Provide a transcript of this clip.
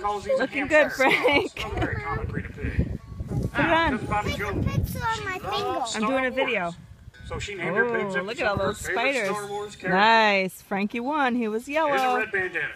Looking good, Frank. Put it on. There's a picture on my finger. I'm doing a video. So she named her pigs Oh, after look at some all of her those favorite spiders. Star Wars characters. Nice. Frankie won. He was Here's a yellow. red bandana.